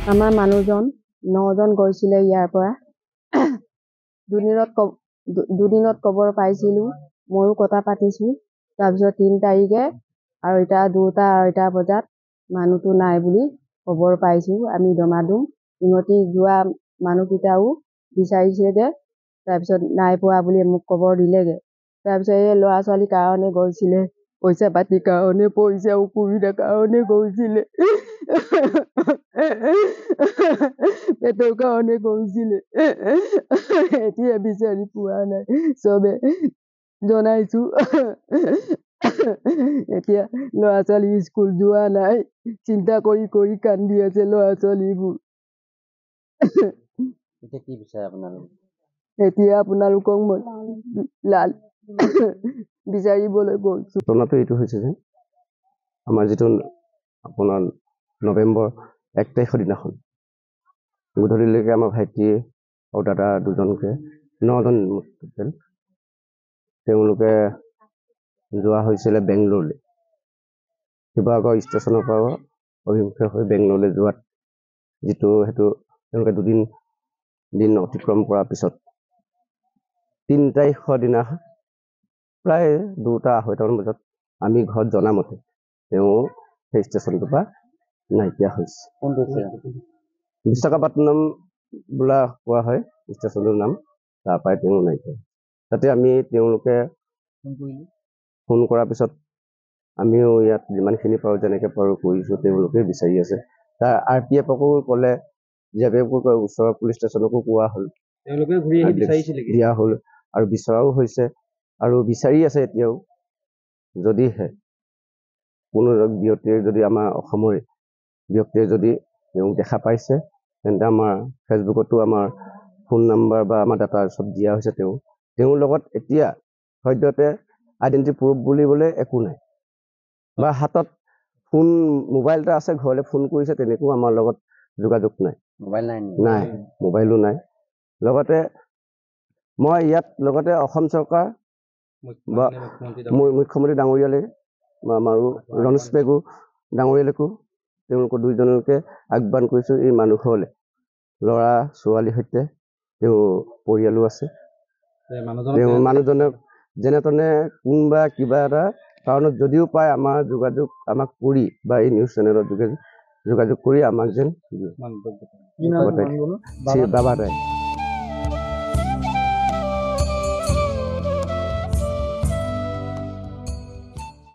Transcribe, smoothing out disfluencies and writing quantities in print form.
আমাৰ মানুহজন 9জন গৈছিলে ইয়াৰ পৰা। দুদিনত খবৰ পাইছিলোঁ, ময়ো কথা পাতিছোঁ। তাৰপিছত 3 তাৰিখে আৰু এতিয়া 2টা 2:30 বজাত মানুহটো নাই বুলি খবৰ পাইছোঁ। আমি দমাদম ইহঁতি যোৱা মানুহকেইটাও বিচাৰিছেগৈ, তাৰপিছত নাই পোৱা বুলি মোক খবৰ দিলেগৈ। তাৰপিছত এই ল'ৰা ছোৱালীৰ কাৰণে গৈছিলে, পইচা পাতিৰ কাৰণে, পইচা অসুবিধাৰ কাৰণে গৈছিলে, পেটৰ কাৰণে গৈছিলে। এতিয়া বিচাৰি পোৱা নাই, চবে জনাইছো। এতিয়া ল'ৰা ছোৱালী স্কুল যোৱা নাই, চিন্তা কৰি কৰি কান্দি আছে ল'ৰা ছোৱালীবোৰ। এতিয়া কি বিচাৰে আপোনালোকে? এতিয়া আপোনালোকক মই লাল বিচাৰিবলৈ গৈছো। ঘটনাটো এইটো হৈছে যে আমাৰ যিটো আপোনাৰ নৱেম্বৰ 1 তাৰিখৰ দিনাখন গধূলিলৈকে আমাৰ ভাইটি আৰু দাদা দুজনকে 9জন তেওঁলোকে যোৱা হৈছিলে বেংগলোৰলৈ। শিৱসাগৰ ষ্টেচনৰ পৰা অভিমুখে হৈ বেংগলোৰলৈ যোৱাত সেইটো তেওঁলোকে দিন অতিক্ৰম কৰাৰ পিছত 3 তাৰিখৰ দিনা প্ৰায় 2টা 2:30 বজাত আমি ঘৰত জনামতে তেওঁ সেই ষ্টেচনটোৰ পৰা নাইকিয়া হৈছে। বিশাখাপট্টনম বোলা কোৱা হয় ষ্টেচনটোৰ নাম, তাৰ পৰাই তেওঁ নাইকিয়া। তাতে আমি তেওঁলোকে ফোন কৰাৰ পিছত আমিও ইয়াত যিমানখিনি পাৰোঁ যেনেকৈ পাৰোঁ কৰিছোঁ, তেওঁলোকে বিচাৰি আছে। তাৰ RPFকো ক'লে, ওচৰৰ পুলিচ ষ্টেচনকো কোৱা হ'ল, তেওঁলোকে ঘূৰি আহি বিচাৰিছিলে দিয়া হ'ল আৰু বিচৰাও হৈছে আৰু বিচাৰি আছে এতিয়াও। যদিহে কোনো ব্যক্তিয়ে যদি আমাৰ অসমৰে ব্যক্তিয়ে যদি তেওঁক দেখা পাইছে, তেন্তে আমাৰ ফেচবুকতো আমাৰ ফোন নাম্বাৰ বা আমাৰ ডাটা চব দিয়া হৈছে। তেওঁৰ লগত এতিয়া সদ্যহতে আইডেণ্টিটি প্ৰুফ বুলিবলৈ একো নাই, বা হাতত মোবাইল এটা আছে, ঘৰলৈ ফোন কৰিছে, তেনেকৈও আমাৰ লগত যোগাযোগ নাই। নাই, মোবাইলো নাই। লগতে মই ইয়াত লগতে অসম চৰকাৰ বা মুখ্যমন্ত্ৰী ডাঙৰীয়ালৈ আৰু ৰমেশ পেগু ডাঙৰীয়ালৈকো তেওঁলোকৰ দুইজনকে আহ্বান কৰিছোঁ, এই মানুহঘৰলৈ ল'ৰা ছোৱালীৰ সৈতে তেওঁ পৰিয়ালো আছে। তেওঁ মানুহজনক যেনে তেনে কোনোবা কিবা এটা কাৰণত যদিও পায় আমাৰ যোগাযোগ আমাক কৰি বা এই নিউজ চেনেলৰ যোগাযোগ কৰি আমাক যেন বাবা